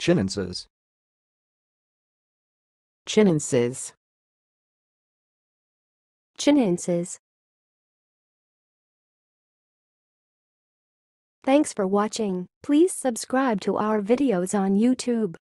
Chinenses. Chinenses. Chinenses. Thanks for watching. Please subscribe to our videos on YouTube.